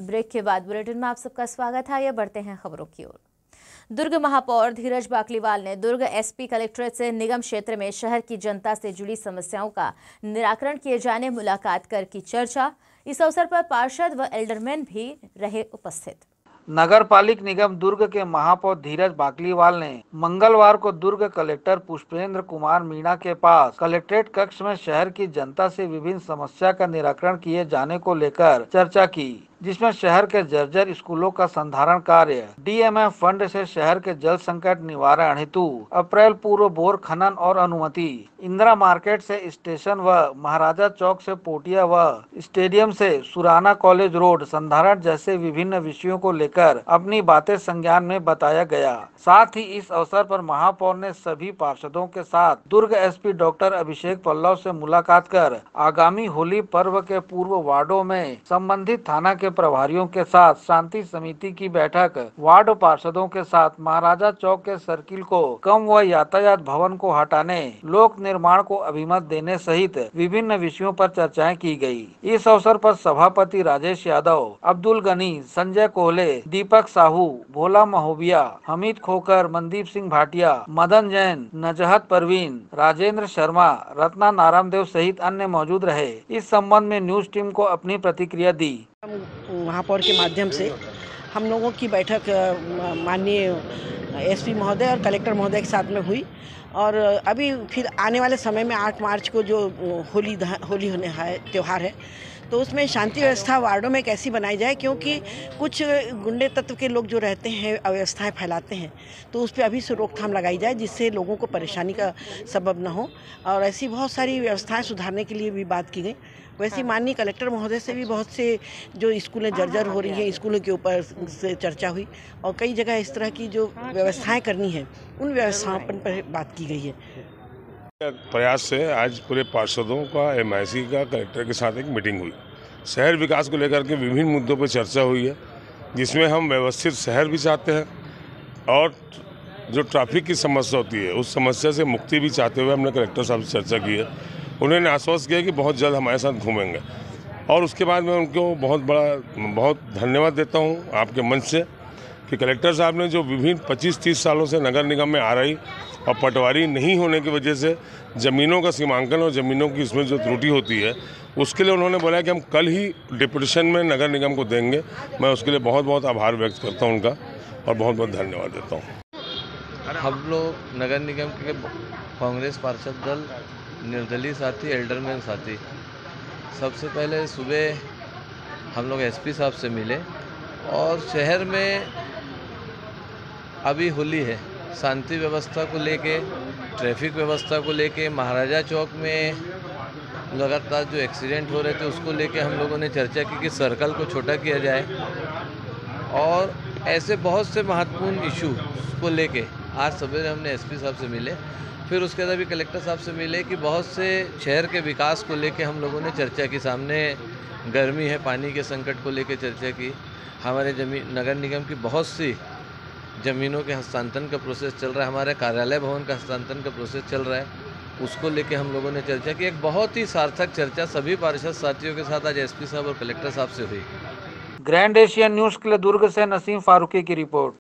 Break के बाद bulletin में आप सबका स्वागत है। आइए बढ़ते हैं खबरों की ओर। दुर्ग महापौर धीरज बाकलीवाल ने दुर्ग एसपी कलेक्ट्रेट से निगम क्षेत्र में शहर की जनता से जुड़ी समस्याओं का निराकरण किए जाने मुलाकात कर की चर्चा। इस अवसर पर पार्षद व एल्डरमैन भी रहे उपस्थित। नगर पालिक निगम दुर्ग के महापौर धीरज बाकलीवाल ने मंगलवार को दुर्ग कलेक्टर पुष्पेंद्र कुमार मीणा के पास कलेक्ट्रेट कक्ष में शहर की जनता से विभिन्न समस्या का निराकरण किए जाने को लेकर चर्चा की, जिसमें शहर के जर्जर स्कूलों का संधारण कार्य, डीएमएफ फंड से शहर के जल संकट निवारण हेतु अप्रैल पूर्व बोर खनन और अनुमति, इंदिरा मार्केट से स्टेशन व महाराजा चौक से पोटिया व स्टेडियम से सुराना कॉलेज रोड संधारण जैसे विभिन्न विषयों को लेकर अपनी बातें संज्ञान में बताया गया। साथ ही इस अवसर पर महापौर ने सभी पार्षदों के साथ दुर्ग एसपी डॉक्टर अभिषेक पल्लव से मुलाकात कर आगामी होली पर्व के पूर्व वार्डों में संबंधित थाना के प्रभारियों के साथ शांति समिति की बैठक, वार्ड पार्षदों के साथ महाराजा चौक के सर्किल को कम व यातायात भवन को हटाने, लोक निर्माण को अभिमत देने सहित विभिन्न विषयों पर चर्चाएं की गई। इस अवसर पर सभापति राजेश यादव, अब्दुल गनी, संजय कोहले, दीपक साहू, भोला महोबिया, हमीद खोकर, मनदीप सिंह भाटिया, मदन जैन, नजहत परवीन, राजेंद्र शर्मा, रत्ना नारायणदेव सहित अन्य मौजूद रहे। इस संबंध में न्यूज टीम को अपनी प्रतिक्रिया दी। महापौर के माध्यम से हम लोगों की बैठक माननीय एसपी महोदय और कलेक्टर महोदय के साथ में हुई और अभी फिर आने वाले समय में 8 मार्च को जो होली होने है त्यौहार है, तो उसमें शांति व्यवस्था वार्डों में कैसी बनाई जाए, क्योंकि कुछ गुंडे तत्व के लोग जो रहते हैं अव्यवस्थाएं फैलाते हैं, तो उस पर अभी से रोकथाम लगाई जाए जिससे लोगों को परेशानी का सबब न हो। और ऐसी बहुत सारी व्यवस्थाएं सुधारने के लिए भी बात की गई। वैसे माननीय कलेक्टर महोदय से भी बहुत से जो स्कूलें जर्जर हो रही हैं, स्कूलों के ऊपर से चर्चा हुई और कई जगह इस तरह की जो व्यवस्थाएं करनी है उन व्यवस्थाओं पर बात की गई है। प्रयास से आज पूरे पार्षदों का MIC का कलेक्टर के साथ एक मीटिंग हुई। शहर विकास को लेकर के विभिन्न मुद्दों पर चर्चा हुई है, जिसमें हम व्यवस्थित शहर भी चाहते हैं और जो ट्रैफिक की समस्या होती है उस समस्या से मुक्ति भी चाहते हुए हमने कलेक्टर साहब से चर्चा की है। उन्होंने आश्वस्त किया कि बहुत जल्द हमारे साथ घूमेंगे और उसके बाद मैं उनको बहुत धन्यवाद देता हूँ आपके मंच से कि कलेक्टर साहब ने जो विभिन्न 25-30 सालों से नगर निगम में आ रही और पटवारी नहीं होने की वजह से ज़मीनों का सीमांकन और ज़मीनों की इसमें जो त्रुटि होती है, उसके लिए उन्होंने बोला कि हम कल ही डिप्यूटेशन में नगर निगम को देंगे। मैं उसके लिए बहुत आभार व्यक्त करता हूँ उनका और बहुत धन्यवाद देता हूँ। हम लोग नगर निगम के कांग्रेस पार्षद दल, निर्दलीय साथी, एल्डरमैन साथी, सबसे पहले सुबह हम लोग एसपी साहब से मिले और शहर में अभी होली है, शांति व्यवस्था को लेके, ट्रैफिक व्यवस्था को लेके, महाराजा चौक में लगातार जो एक्सीडेंट हो रहे थे उसको लेके हम लोगों ने चर्चा की कि सर्कल को छोटा किया जाए और ऐसे बहुत से महत्वपूर्ण इशू को लेके आज सवेरे हमने एसपी साहब से मिले। फिर उसके बाद भी कलेक्टर साहब से मिले कि बहुत से शहर के विकास को लेके हम लोगों ने चर्चा की। सामने गर्मी है, पानी के संकट को लेके चर्चा की। हमारे नगर निगम की बहुत सी ज़मीनों के हस्तांतरण का प्रोसेस चल रहा है, हमारे कार्यालय भवन का हस्तांतरण का प्रोसेस चल रहा है, उसको लेके हम लोगों ने चर्चा की। एक बहुत ही सार्थक चर्चा सभी पार्षद साथियों के साथ आज एसपी साहब और कलेक्टर साहब से हुई। ग्रैंड एशियन न्यूज़ के लिए दुर्ग से नसीम फारूकी की रिपोर्ट।